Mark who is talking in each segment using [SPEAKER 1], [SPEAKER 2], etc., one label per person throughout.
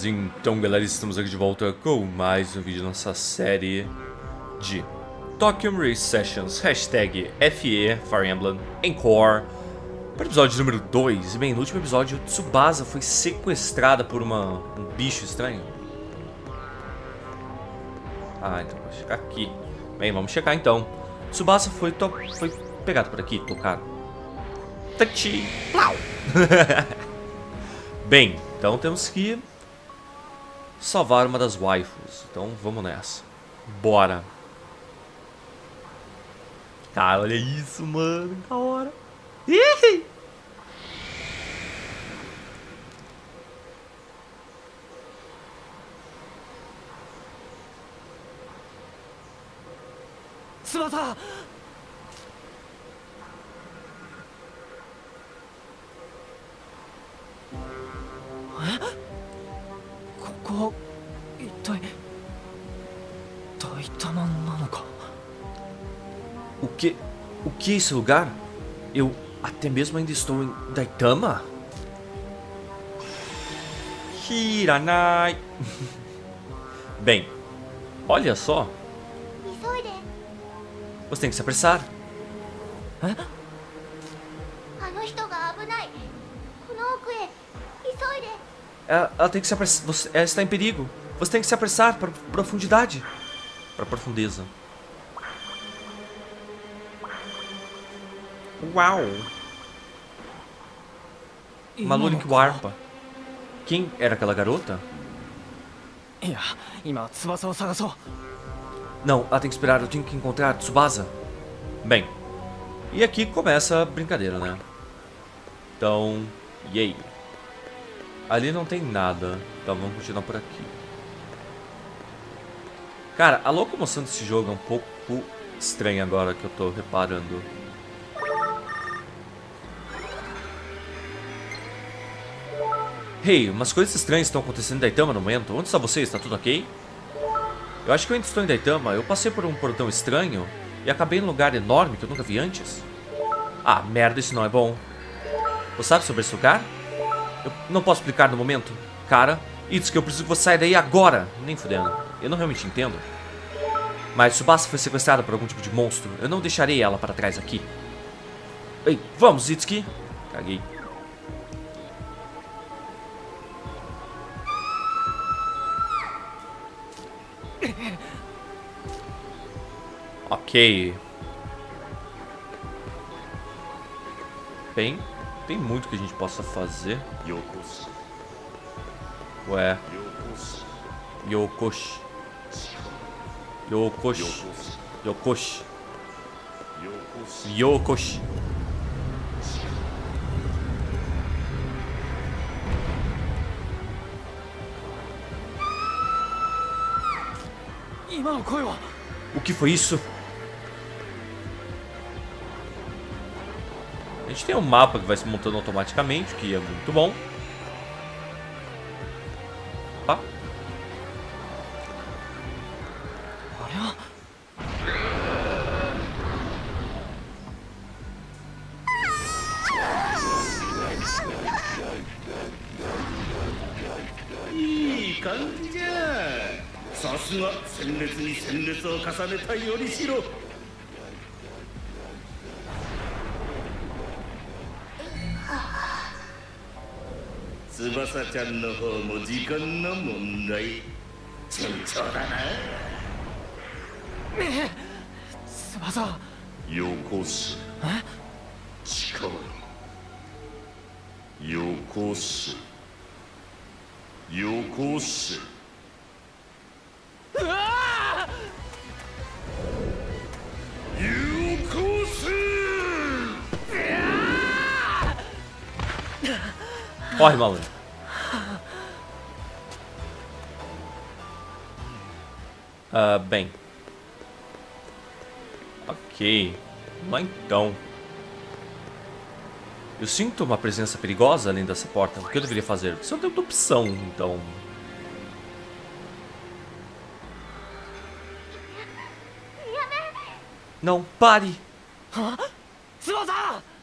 [SPEAKER 1] Beleza, então galera, estamos aqui de volta com mais um vídeo da nossa série de Tokyo Mirage Sessions, hashtag FE, Fire Emblem, Encore, para o episódio número 2. E bem, no último episódio, Tsubasa foi sequestrada por um bicho estranho. Ah, então vou checar aqui. Bem, vamos checar então. Tsubasa foi pegado por aqui, tocado. Tachi! Plau! Bem, então temos que salvar uma das waifus. Então vamos nessa. Bora. Cara, olha isso, mano. Da hora. Ih!
[SPEAKER 2] Tsubasa! ここ一体大玉なのか?
[SPEAKER 1] O que é esse lugar? Eu até mesmo ainda estou em Daitama? Hiranai. Bem, olha só. Você tem que se apressar.
[SPEAKER 2] Hã?
[SPEAKER 1] Ela tem que se apressar. Ela está em perigo. Você tem que se apressar para profundidade. Para profundeza. Uau! Uma Lunic Warpa. Quem era aquela garota? Não, ela tem que esperar. Eu tenho que encontrar Tsubasa. Bem, e aqui começa a brincadeira, né? Então, yay. Ali não tem nada, então vamos continuar por aqui. Cara, a locomoção desse jogo é um pouco estranha agora que eu tô reparando. Hey, umas coisas estranhas estão acontecendo em Daitama no momento. Onde está você? Está tudo ok? Eu acho que eu ainda estou em Daitama. Eu passei por um portão estranho e acabei em um lugar enorme que eu nunca vi antes. Ah, merda, isso não é bom. Você sabe sobre esse lugar? Eu não posso explicar no momento. Cara, Itsuki, eu preciso que você saia daí agora. Nem fudendo. Eu não realmente entendo. Mas Tsubasa foi sequestrada por algum tipo de monstro. Eu não deixarei ela para trás aqui. Ei, vamos, Itsuki. Caguei. Ok. Bem, tem muito que a gente possa fazer. Ué. Yokoshi. Yokoshi. Yokoshi. Yokoshi. O que foi isso? A gente tem um mapa que vai se montando automaticamente, que é muito bom. Tá?
[SPEAKER 3] Tsubasa-chan no hou mo jikan no mondai. Chonchou da na.
[SPEAKER 2] Tsubasa!
[SPEAKER 3] Yokosu. Chikawa. Yokosu. Yokosu.
[SPEAKER 1] Corre, maluco. Bem. Ok. Lá então. Eu sinto uma presença perigosa além dessa porta. O que eu deveria fazer? Isso eu tenho opção, então. Não, pare!
[SPEAKER 2] Tsubasa!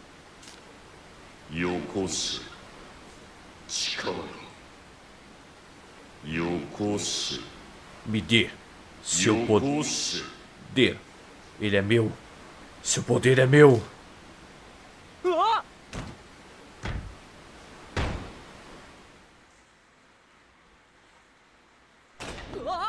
[SPEAKER 3] Yokosu. Chikawa. よこせ
[SPEAKER 1] Me dê seu
[SPEAKER 3] よこせ
[SPEAKER 1] poder. Ele é meu. Seu poder é meu.
[SPEAKER 2] うわうわ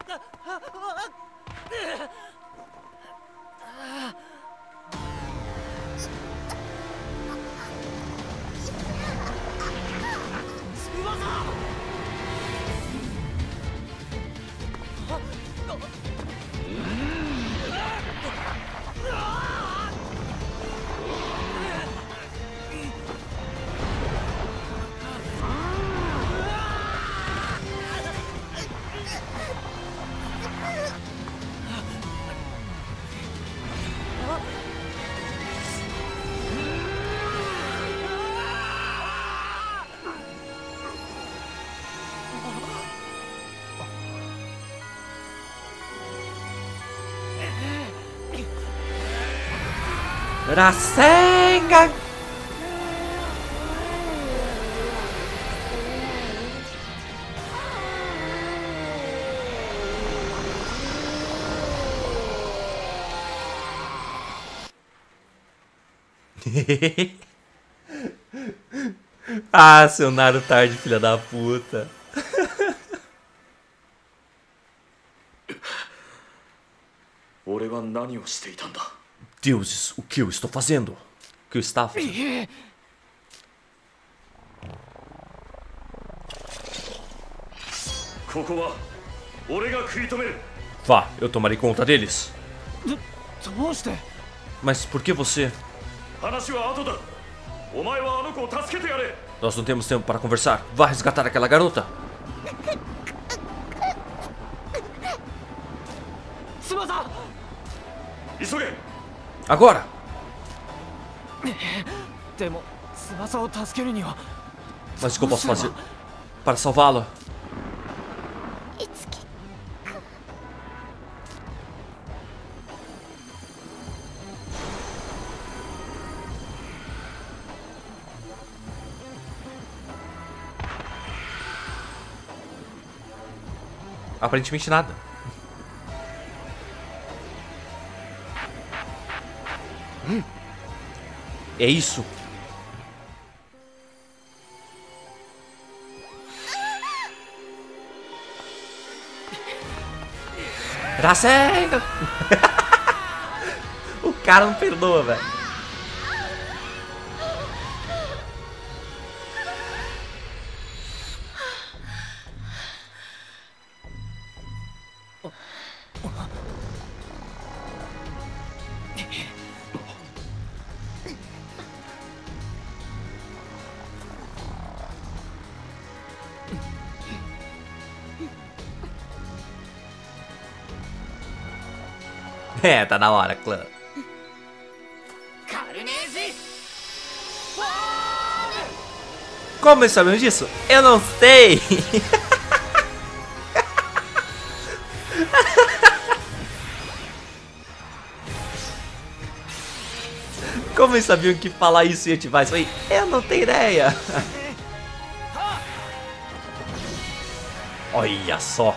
[SPEAKER 1] Rasengan! Ah, seu Naruto tarde, filha da puta. Deuses, o que eu estou fazendo? O que eu estava fazendo? Vá, eu tomarei conta deles.
[SPEAKER 2] どうして
[SPEAKER 1] Mas por que você? Nós não temos tempo para conversar. Vá resgatar aquela garota.
[SPEAKER 2] 翼
[SPEAKER 1] Agora!
[SPEAKER 2] でも翼を助けるには
[SPEAKER 1] Mas o que eu posso fazer para salvá-la? Aparentemente nada. É isso. Rasengan! O cara não perdoa, velho. É, tá na hora, clã. Como eles sabem disso? Eu não sei. Como eles sabiam que falar isso ia ativar isso aí? Eu não tenho ideia. Olha só.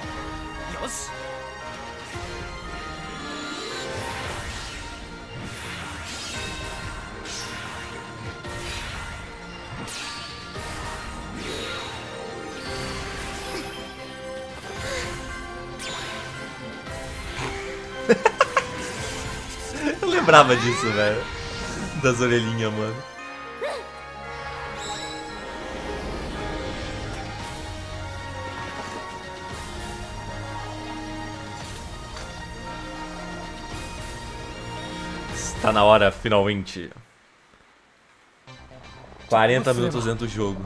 [SPEAKER 1] Eu lembrava disso, velho. Das orelhinhas, mano. Está na hora, finalmente. 40 minutos dentro do jogo.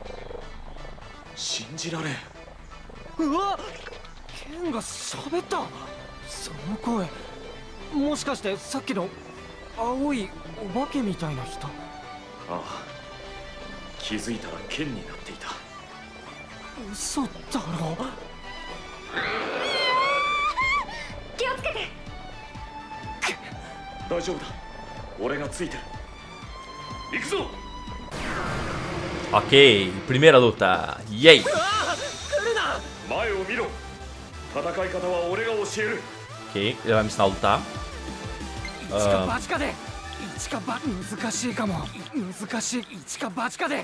[SPEAKER 2] 信じられん。うわ、ケンが喋った。その声、もしかしてさっきの青いお化けみたいな人。あ
[SPEAKER 3] あ、気づいたら剣になっていた。
[SPEAKER 2] 嘘だろ。
[SPEAKER 4] 気をつけて。
[SPEAKER 3] 大丈夫だ、俺がついてる。行くぞ。
[SPEAKER 1] Ok, primeira luta. E aí?
[SPEAKER 3] 見ろ。戦い方は俺が教える。
[SPEAKER 1] Ok, ele vai me ensinar a lutar.
[SPEAKER 2] 一か八かで一か八難しいかも難しい一か八かで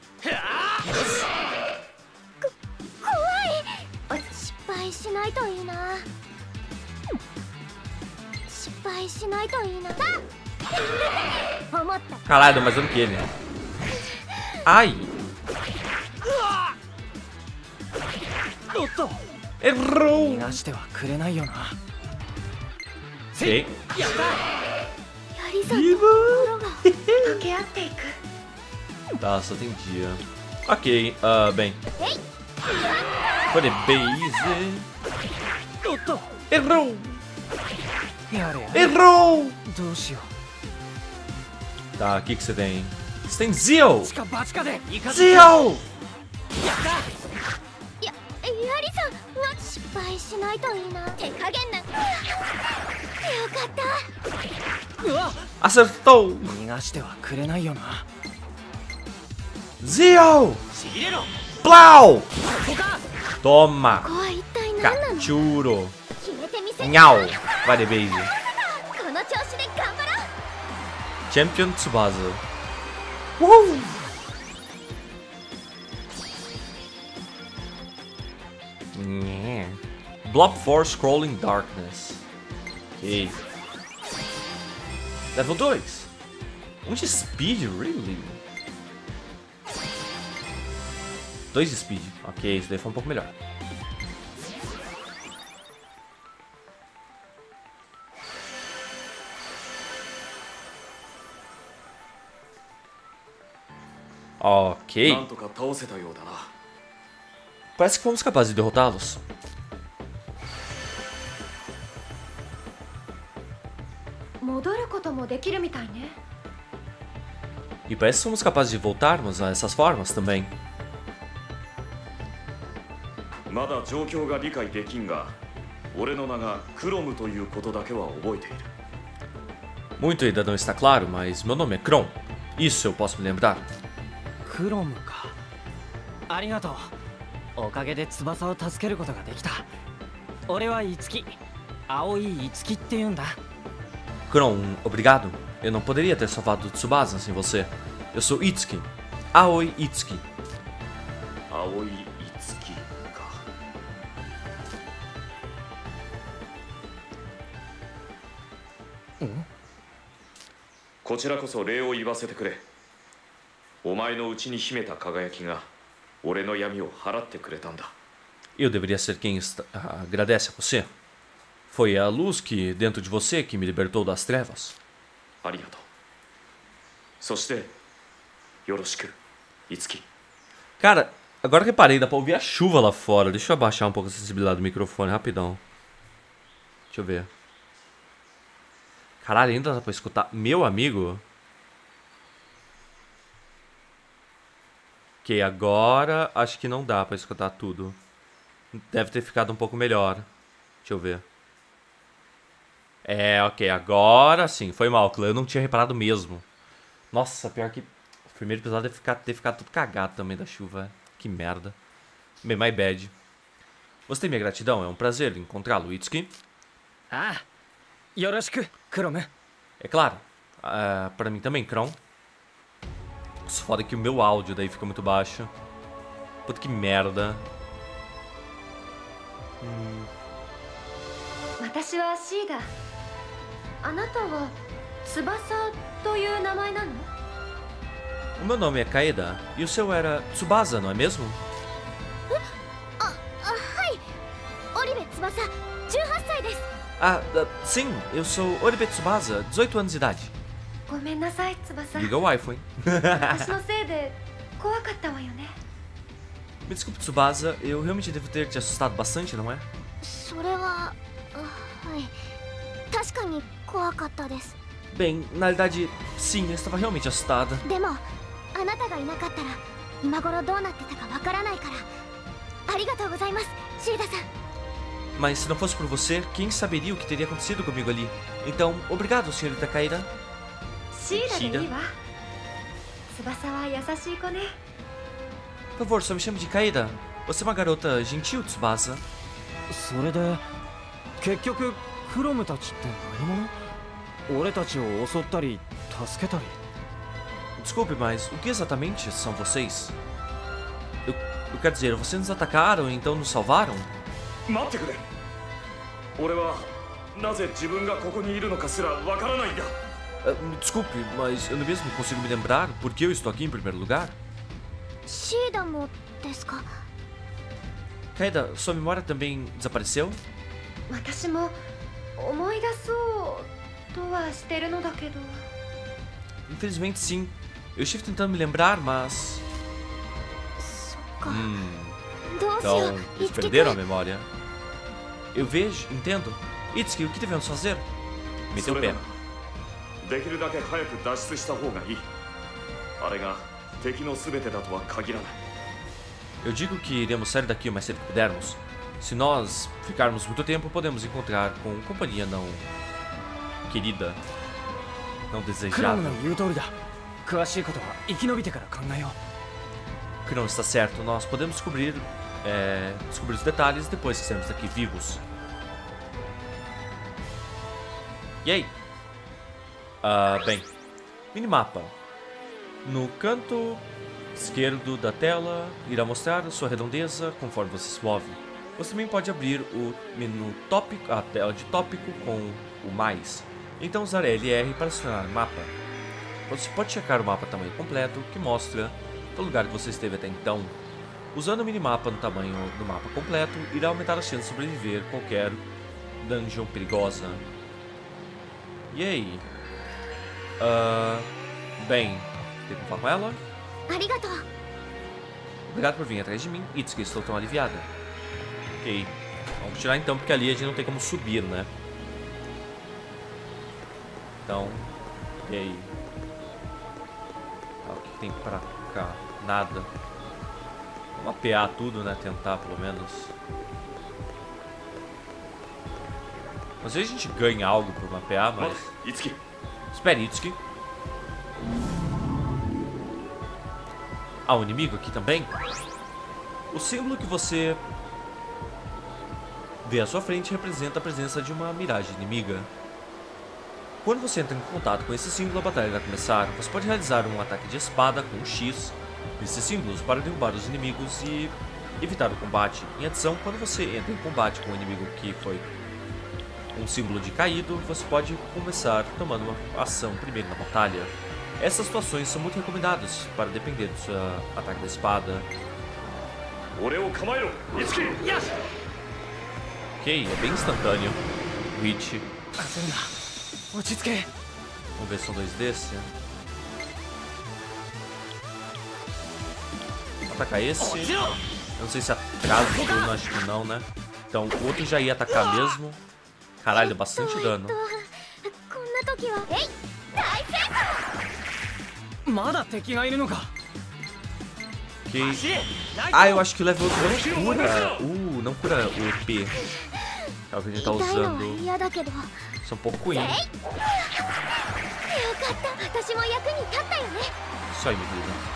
[SPEAKER 4] 失敗しないといいな。失敗しないといいな。あ思った。
[SPEAKER 1] Caralho, deu mais dano que ele. Ai!
[SPEAKER 2] おっと
[SPEAKER 1] Errou!
[SPEAKER 2] 逃がしてはくれないよな
[SPEAKER 1] Ok.
[SPEAKER 2] やった
[SPEAKER 4] やりさんと心が掛け合っていく。
[SPEAKER 1] Tá, só tem dia. Ok, bem. Foi de base.
[SPEAKER 2] おっと
[SPEAKER 1] Errou!
[SPEAKER 2] やれやれ
[SPEAKER 1] Errou!
[SPEAKER 2] どうしよ
[SPEAKER 1] Tá, o que você tem? Você tem Zio!
[SPEAKER 2] う一か八かでいかず
[SPEAKER 1] Zio!
[SPEAKER 2] やった
[SPEAKER 4] やりさんは失敗しないといいな。手加減な。よかった。
[SPEAKER 2] うわ
[SPEAKER 1] Acertou!
[SPEAKER 2] 逃がしてはくれないよな
[SPEAKER 1] Zio!
[SPEAKER 2] ちぎれろ
[SPEAKER 1] Plau!
[SPEAKER 2] ここか
[SPEAKER 1] Toma!
[SPEAKER 4] ここは一体何なの。
[SPEAKER 1] Cachuro!
[SPEAKER 4] 決めてみせ。
[SPEAKER 1] Nhau! Vai de base.
[SPEAKER 4] この調子で頑張ろう。
[SPEAKER 1] Champion Tsubasa. Uhul! Nhé. Blob 4 Scrolling Darkness. Ok. Level 2. De speed, really? 2 de speed. Ok, isso daí foi um pouco melhor. Ok.
[SPEAKER 3] なんとか倒せたようだな。
[SPEAKER 1] Parece que fomos capazes de derrotá-los. E parece que somos capazes de voltarmos a essas formas também.
[SPEAKER 3] まだ状況が理解できんが、俺の名がクロムということだけは覚えている。
[SPEAKER 1] Muito ainda não está claro, mas meu nome é Kron. Isso eu posso me lembrar.
[SPEAKER 2] クロムかありがとうおかげで翼を助けることができた俺はイツキ青いイツキって言うんだ
[SPEAKER 1] Kron, obrigado. Eu não poderia ter salvado Tsubasa sem você. Eu sou Itsuki. Aoi Itsuki.
[SPEAKER 3] 青い樹か。こちらこそ礼を言わせてくれ。お前の内に秘めた輝きが俺の闇を払ってくれたんだ。
[SPEAKER 1] Eu deveria ser quem agradece a você. Foi a luz que dentro de você que me libertou das trevas.
[SPEAKER 3] ありがとう。そしてよろしく、イツキ。
[SPEAKER 1] Cara, agora que reparei, dá pra ouvir a chuva lá fora. Deixa eu abaixar um pouco a sensibilidade do microfone, rapidão. Deixa eu ver. Caralho, ainda dá pra escutar. Meu amigo. Ok, agora acho que não dá pra escutar tudo. Deve ter ficado um pouco melhor. Deixa eu ver. É, ok, agora sim. Foi mal, eu não tinha reparado mesmo. Nossa, pior que o primeiro episódio deve ter ficado tudo cagado também da chuva. Que merda. Bem, my bad. Você tem minha gratidão, é um prazer encontrá-lo, Itsuki.
[SPEAKER 2] Ah, yoroshiku, Chrome.
[SPEAKER 1] É claro. Pra mim também, Kron. Nossa, foda que o meu áudio daí fica muito baixo. Puta que merda.
[SPEAKER 4] 私はシーダ。あなたは翼という名前なの？
[SPEAKER 1] O meu nome é Kaeda e o seu era Tsubasa, não é mesmo?
[SPEAKER 4] はい。織部翼、18歳です。
[SPEAKER 1] Sim, eu sou Oribe Tsubasa, 18 anos de idade.
[SPEAKER 4] ごめんなさい、翼。
[SPEAKER 1] Liga o iPhone.
[SPEAKER 4] 私のせいで怖かったわよね。
[SPEAKER 1] Me desculpe, Tsubasa, eu realmente devo ter te assustado bastante, não é?
[SPEAKER 4] それは、はい。確かに怖かったです。
[SPEAKER 1] Bem, na realidade, sim, eu estava realmente assustada.
[SPEAKER 4] でも、あなたがいなかったら今頃どうなってたかわからないから。ありがとうございます、シーダさん。
[SPEAKER 1] Mas se não fosse por você, quem saberia o que teria acontecido comigo ali? Então, obrigado, senhorita Kaeda.
[SPEAKER 4] シーダでいいわ。翼は優しい子ね。
[SPEAKER 1] Por favor, só me chame de Kaeda. Você é uma garota gentil, Tsubasa.
[SPEAKER 2] それで結局クロムたちって何者？俺たちを襲ったり助けたり。
[SPEAKER 1] Desculpe, mas o que exatamente são vocês? Eu quero dizer, vocês nos atacaram e então nos salvaram?
[SPEAKER 3] 待ってくれ。俺はなぜ自分がここにいるのかすらわからないんだ。
[SPEAKER 1] Me desculpe, mas eu não mesmo consigo me lembrar por que eu estou aqui em primeiro lugar.
[SPEAKER 4] シーダもですか？
[SPEAKER 1] Kaeda, sua memória também desapareceu?
[SPEAKER 5] 私も思い出そうとはしてるのだけど。
[SPEAKER 1] Infelizmente sim. Eu estive tentando me lembrar, mas...
[SPEAKER 4] そっか。どうしよ
[SPEAKER 1] Então,
[SPEAKER 4] う。
[SPEAKER 1] eles
[SPEAKER 4] いつき
[SPEAKER 1] perderam a
[SPEAKER 4] くん。
[SPEAKER 1] memória. Eu vejo, entendo. Itsuki, o que devemos fazer?
[SPEAKER 3] そ
[SPEAKER 1] Meteu o
[SPEAKER 3] れ
[SPEAKER 1] pé.
[SPEAKER 3] だ。できるだけ早く脱出した方がいい。あれが敵の全てだとは限らない。
[SPEAKER 1] Eu digo que iremos sair daqui o mais cedo que pudermos. Se nós ficarmos muito tempo, podemos encontrar com companhia não querida, não
[SPEAKER 2] クロム
[SPEAKER 1] desejada.
[SPEAKER 2] の言う通りだ。詳しいことは生き延びてから考えよう。
[SPEAKER 1] Que não está certo, nós podemos descobrir os detalhes depois que sairmos daqui vivos. E aí? Bem, minimapa. No canto esquerdo da tela irá mostrar sua redondeza conforme você se move. Você também pode abrir o menu tópico, a tela de tópico com o mais. Então usar LR para selecionar o mapa. Você pode checar o mapa tamanho completo, que mostra o lugar que você esteve até então. Usando o minimapa no tamanho do mapa completo, irá aumentar as chances de sobreviver qualquer dungeon perigosa. E aí? Bem, tem como falar com ela?
[SPEAKER 4] ありがとう。
[SPEAKER 1] Obrigado por vir atrás de mim. Itsuki, estou tão aliviada. Ok. Vamos tirar então, porque ali a gente não tem como subir, né? Então, e aí? O que tem pra cá? Nada. Vamos mapear tudo, né? Tentar, pelo menos. Às vezes a gente ganha algo por mapear, mas...
[SPEAKER 3] いつき。
[SPEAKER 1] Espere, Itsuki. Há um inimigo aqui também? O símbolo que você vê à sua frente representa a presença de uma miragem inimiga. Quando você entra em contato com esse símbolo, a batalha vai começar. Você pode realizar um ataque de espada com um X nesses símbolos para derrubar os inimigos e evitar o combate. Em adição, quando você entra em combate com um inimigo que foi um símbolo de caído, você pode começar tomando uma ação primeiro na batalha. Essas situações são muito recomendadas para depender do seu ataque da espada.
[SPEAKER 3] 俺を構えろ。いつき。
[SPEAKER 1] Ok, é bem instantâneo. Hit.
[SPEAKER 2] 焦るな。落ち着け。
[SPEAKER 1] Vamos ver se são dois desse. Atacar esse. Eu não sei se atrasa o turno, acho que não, né? Então o outro já ia atacar mesmo. Caralho, deu bastante dano.
[SPEAKER 4] こんな時はえい大成功。
[SPEAKER 2] まだ敵がいるのか。
[SPEAKER 1] Ok. Ah, eu acho que o level 8 não cura. Não cura o EP. É o que a gente tá
[SPEAKER 4] 痛いのは
[SPEAKER 1] usando.
[SPEAKER 4] 嫌だけど。よ
[SPEAKER 1] Isso é um pouco ruim.
[SPEAKER 4] かった。私も役に立ったよね。
[SPEAKER 1] Isso aí, minha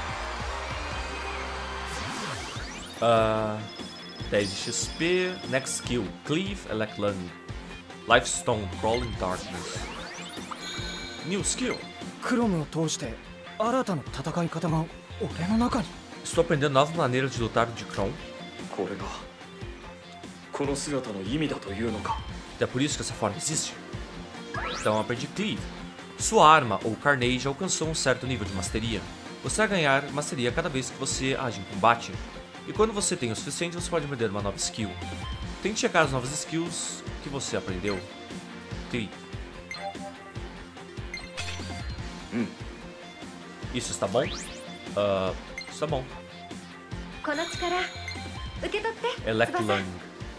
[SPEAKER 1] vida. 10 de XP. Next skill. Cleave Elect Lung. Lifestone. Crawling Darkness. New skill.
[SPEAKER 2] クロムを通して新たな戦い方が俺の中に。
[SPEAKER 1] Estou aprendendo novas maneiras de lutar de Kron.
[SPEAKER 3] これがこの姿の意味だというのか。
[SPEAKER 1] É por isso que essa forma existe. Então aprendi Cleave. Sua arma ou Carnage alcançou um certo nível de masteria. Você vai ganhar masteria cada vez que você age em combate. E quando você tem o suficiente, você pode aprender uma nova skill. Tente checar as novas skills que você aprendeu. Cleave. Isso está bom? Isso tá bom.
[SPEAKER 5] この力受け取って
[SPEAKER 1] Elect
[SPEAKER 5] 翼。
[SPEAKER 1] Lung.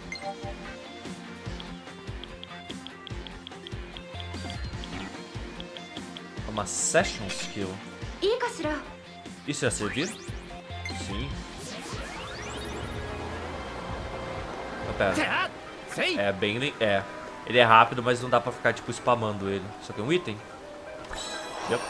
[SPEAKER 1] Uma Session Skill.
[SPEAKER 5] いいかしら。
[SPEAKER 1] Isso ia servir? Sim. Ah, pera.
[SPEAKER 2] せい。
[SPEAKER 1] É bem... É. Ele é rápido, mas não dá pra ficar, tipo, spamando ele. Só tem um item. Yep.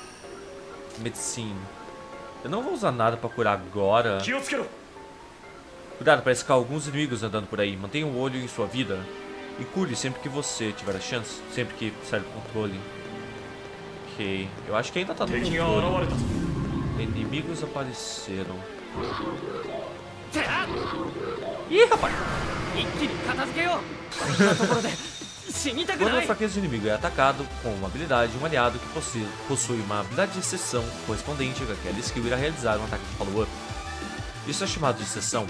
[SPEAKER 1] Medicine. Eu não vou usar nada pra curar agora.
[SPEAKER 3] 気をつけろ。
[SPEAKER 1] Cuidado, parece que há alguns inimigos andando por aí. Mantenha um olho em sua vida e cure sempre que você tiver a chance, sempre que sair do controle. Ok, eu acho que ainda tá no
[SPEAKER 3] 敵が
[SPEAKER 1] controle.
[SPEAKER 3] 現れたぞ。
[SPEAKER 1] Inimigos apareceram. Ih, rapaz!
[SPEAKER 2] 一気に片付けよう。こんなところで死にたく
[SPEAKER 1] Quando
[SPEAKER 2] な
[SPEAKER 1] uma
[SPEAKER 2] い。
[SPEAKER 1] fraqueza do inimigo é atacado com uma habilidade, um aliado que possui uma habilidade de exceção correspondente àquela skill irá realizar um ataque de follow-up. Isso é chamado de exceção.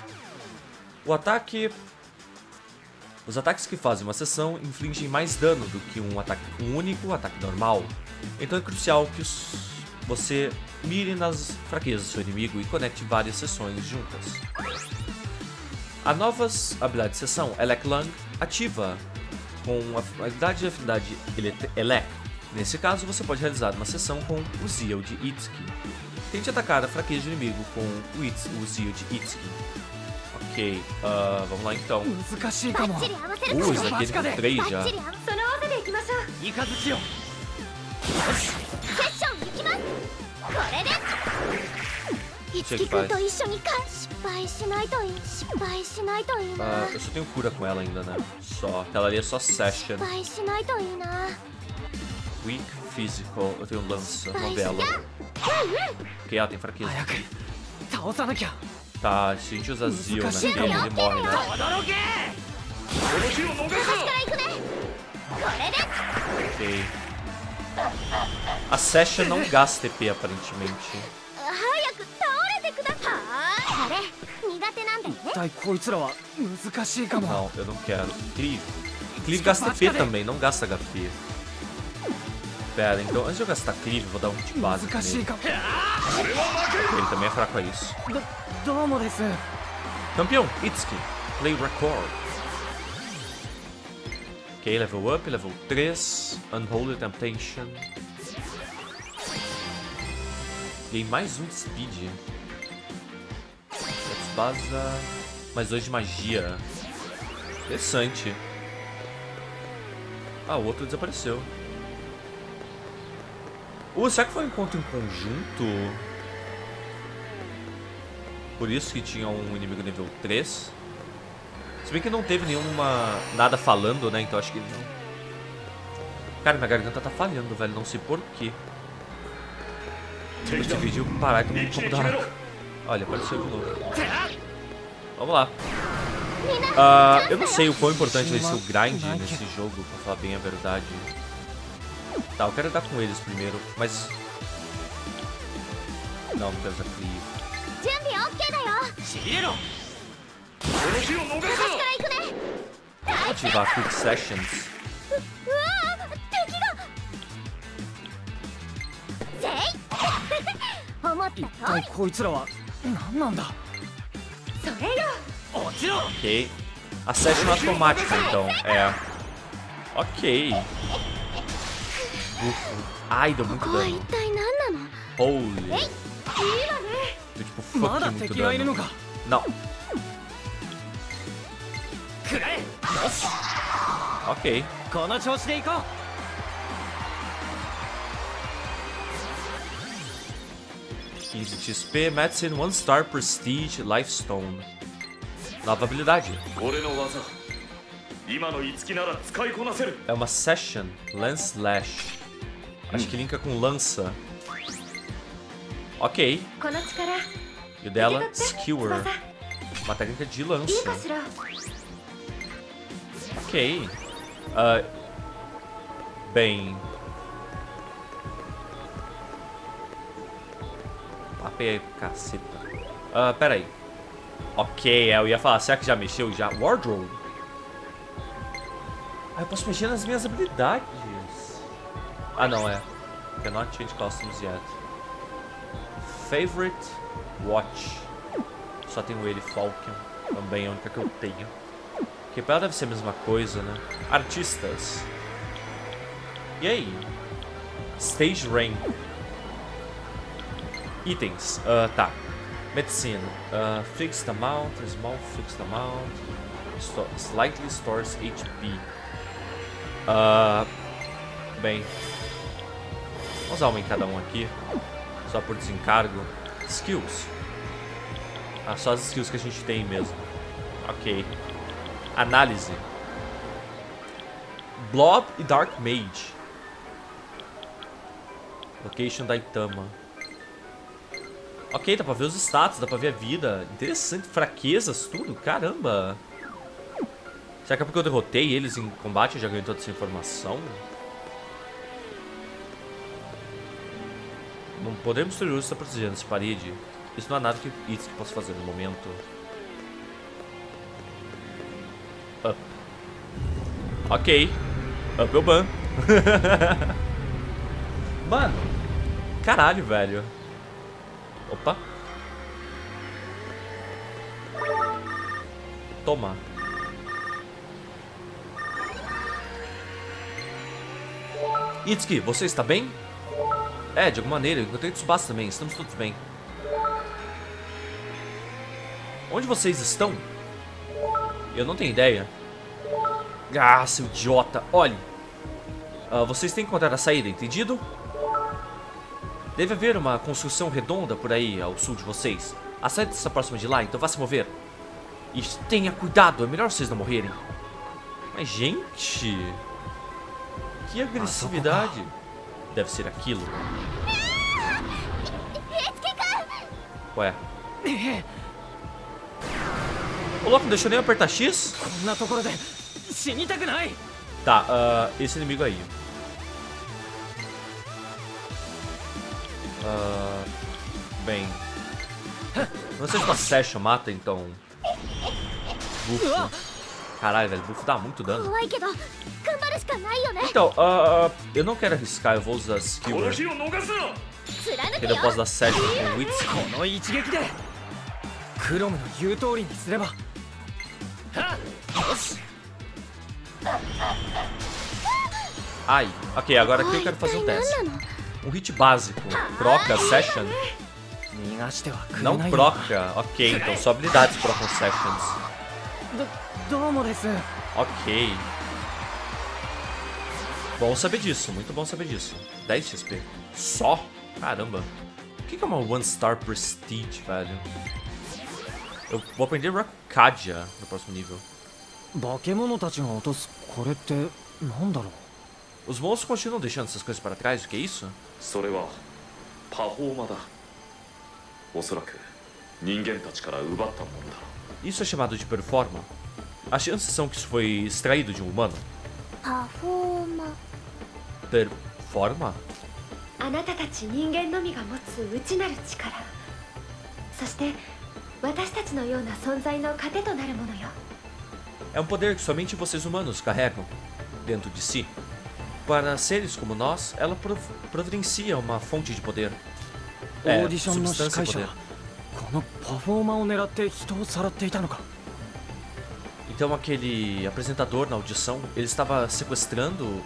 [SPEAKER 1] Os ataques que fazem uma sessão infligem mais dano do que um único ataque normal. Então é crucial que você mire nas fraquezas do seu inimigo e conecte várias sessões juntas. A nova habilidade de sessão, Elec Lung, ativa com a habilidade de afinidade Elec. Nesse caso, você pode realizar uma sessão com o Zeal de Itsuki. Tente atacar a fraqueza do inimigo com o Zeal de Itsuki. Ok, vamos lá então.
[SPEAKER 2] 難しいかも。
[SPEAKER 4] バッチリ合わせる
[SPEAKER 1] Isso daqui é nível 3 já.
[SPEAKER 4] バッチリ合わ
[SPEAKER 5] その技でいきましょう。
[SPEAKER 2] イカズチよ。
[SPEAKER 4] セッション行きますこれで樹君と一緒に失敗しないといいな
[SPEAKER 1] Eu só tenho cura com ela ainda, né? Só. Aquela ali é só Session.
[SPEAKER 4] 失敗しないといいな
[SPEAKER 1] Weak Physical. Eu tenho lança. Vamos ver ela. Ok, ela tem fraqueza.
[SPEAKER 2] 早く倒さなきゃ。
[SPEAKER 1] Tá, se a gente usar Zeal naquele, ele morre, né?
[SPEAKER 2] 驚け。
[SPEAKER 3] この火を逃すな。
[SPEAKER 4] から行くねこれで
[SPEAKER 1] Ok. A Session não gasta TP, aparentemente.
[SPEAKER 4] 早く倒れてくださいあれ苦手なんだよね
[SPEAKER 2] 一体こいつらは難しいかも。
[SPEAKER 1] Não, eu não quero. Clive. Clive gasta TP também, não gasta HP. Pera, então antes de eu gastar Clive, eu vou dar um hit básico
[SPEAKER 2] 難しい
[SPEAKER 1] nele.
[SPEAKER 2] かも。
[SPEAKER 1] Ele também é fraco a isso.
[SPEAKER 2] どうもです。
[SPEAKER 1] Campeão, Itsuki. Play Record. Ok, level up, level 3. Unholy Temptation. Ganhei mais um de speed. Baza. Mais 2 de magia. Interessante. Ah, o outro desapareceu. Será que foi um encontro em conjunto? Por isso que tinha um inimigo nível 3. Se bem que não teve nada falando, né? Então acho que não. Cara, minha garganta tá falhando, velho. Não sei porquê. Esse vídeo parar e tomar um pouco da água. Olha, apareceu de novo. Vamos lá. Eu não sei o quão importante vai ser o grind nesse jogo, pra falar bem a verdade. Tá, eu quero dar com eles primeiro, mas... Não quero usar Clive.
[SPEAKER 4] 準備 OK だよ
[SPEAKER 2] しびれろ。
[SPEAKER 3] この火を逃すな。
[SPEAKER 4] から行くね
[SPEAKER 1] Vou ativar Quick Sessions.
[SPEAKER 4] うわー敵がぜい思った
[SPEAKER 2] 一
[SPEAKER 4] 通
[SPEAKER 2] 体
[SPEAKER 4] り
[SPEAKER 2] こいつらは何なんだ。
[SPEAKER 5] それよ。
[SPEAKER 2] 落ちろ。
[SPEAKER 1] Ok. A Session automática, então. É. Ok. Ai, deu muito
[SPEAKER 4] ここは一
[SPEAKER 1] dano.
[SPEAKER 4] 体何なの
[SPEAKER 1] Holy.
[SPEAKER 5] いいわね。
[SPEAKER 1] Deu tipo
[SPEAKER 2] まだ
[SPEAKER 1] fucking muito
[SPEAKER 2] 敵がいるの
[SPEAKER 1] dano.
[SPEAKER 2] か。
[SPEAKER 1] Não.
[SPEAKER 2] くらえ。
[SPEAKER 1] Ok.
[SPEAKER 2] この調子でいこう。
[SPEAKER 1] 15 de XP, Medicine 1 Star Prestige Lifestone. Nova habilidade.
[SPEAKER 3] 俺の技。今の五木なら使いこなせる。
[SPEAKER 1] É uma Session Lance Slash. Acho que linka com lança. Ok.
[SPEAKER 5] この力。
[SPEAKER 1] E o dela,
[SPEAKER 5] 受け取って
[SPEAKER 1] Skewer.
[SPEAKER 5] 翼
[SPEAKER 1] Uma técnica de
[SPEAKER 5] いいか
[SPEAKER 1] lança.
[SPEAKER 5] しら。
[SPEAKER 1] Ok. Bem. Papel caceta. Pera aí. Ok, eu ia falar, será que já mexeu já? Wardrobe? Eu posso mexer nas minhas habilidades. Ah, não, é. Cannot change costumes yet. Favorite Watch. Só tenho ele, Falcon. Também é a única que eu tenho. Que pra ela deve ser a mesma coisa, né? Artistas. E aí? Stage Rank. Itens. Tá. Medicina. Fixed amount, small fixed amount. Slightly stores HP. Bem. Vamos usar uma em cada um aqui. Só por desencargo. Skills. Ah, só as skills que a gente tem mesmo. Ok. Análise. Blob e Dark Mage. Location da Itama. Ok, dá pra ver os status, dá pra ver a vida. Interessante, fraquezas, tudo, caramba. Será que é porque eu derrotei eles em combate e já ganhei toda essa informação? Não podemos destruir o está protegendo essa parede. Isso não há nada que possa fazer no momento. Up. Ok. Up é o ban. Mano. Caralho, velho. Opa. Toma. Itsuki, você está bem? É, de alguma maneira. Eu encontrei Tsubasa também. Estamos todos bem. Onde vocês estão? Eu não tenho ideia. Ah, seu idiota. Olhe. Vocês têm que encontrar a saída, entendido? Deve haver uma construção redonda por aí ao sul de vocês. A saída está próxima de lá, então vá se mover. E tenha cuidado, é melhor vocês não morrerem. Mas, gente... Que agressividade. Deve ser aquilo. Ué. Ô, louco, não deixou nem eu apertar X? Tá, esse inimigo aí. Bem. Não sei se uma Session mata, então. Bufo. Caralho, velho, Bufo dá muito dano. Então, eu não quero arriscar, eu vou usar skill. Porque eu posso dar Session com Wits. Ai, ok, agora aqui eu quero fazer um teste. Um hit básico. Proca, Session. Não proca. Ok, então só habilidades procam Sessions. Ok. Bom saber disso, muito bom saber disso. 10 XP. Só? Caramba. O que é uma One Star Prestige, velho? Eu vou aprender Rakadia no próximo nível. Os monstros continuam deixando essas coisas para trás, o que é isso? Isso é chamado de performa. As chances são que isso foi extraído de um humano. Performa? É um poder que somente vocês humanos carregam dentro de si. Para seres como nós, ela providencia uma fonte de poder. Substância e poder. Então aquele apresentador na audição, ele estava sequestrando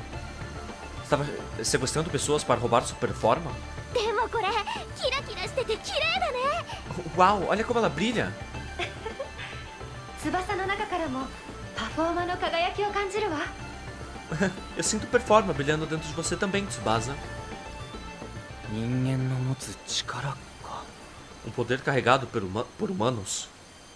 [SPEAKER 1] pessoas para roubar sua performa? Uau, olha como ela brilha! Eu sinto performa brilhando dentro de você também, Tsubasa. Um poder carregado por humanos.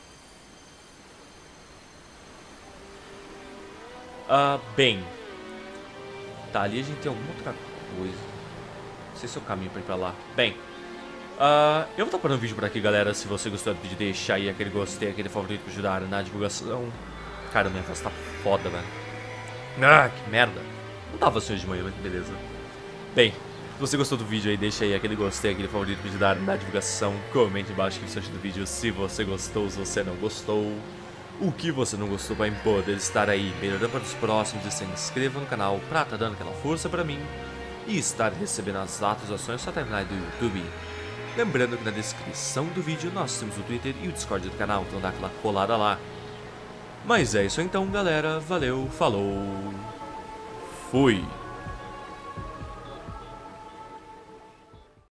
[SPEAKER 1] Bem. Tá, ali a gente tem alguma outra coisa. Não sei se é o caminho pra ir pra lá. Bem. Eu vou estar parando o vídeo por aqui, galera. Se você gostou do vídeo, deixa aí aquele gostei, aquele favorito pra ajudar na divulgação. Cara, minha voz tá foda, velho. Que merda. Não tava assim hoje de manhã, mas beleza. Bem, se você gostou do vídeo aí, deixa aí aquele gostei, aquele favorito pra ajudar na divulgação. Comente embaixo aqui no do vídeo se você gostou, se você não gostou. O que você não gostou vai poder estar aí melhorando para os próximos e se inscreva no canal pra estar dando aquela força pra mim e estar recebendo as atualizações só terminar do YouTube. Lembrando que na descrição do vídeo nós temos o Twitter e o Discord do canal, então dá aquela colada lá. Mas é isso então, galera. Valeu, falou, fui!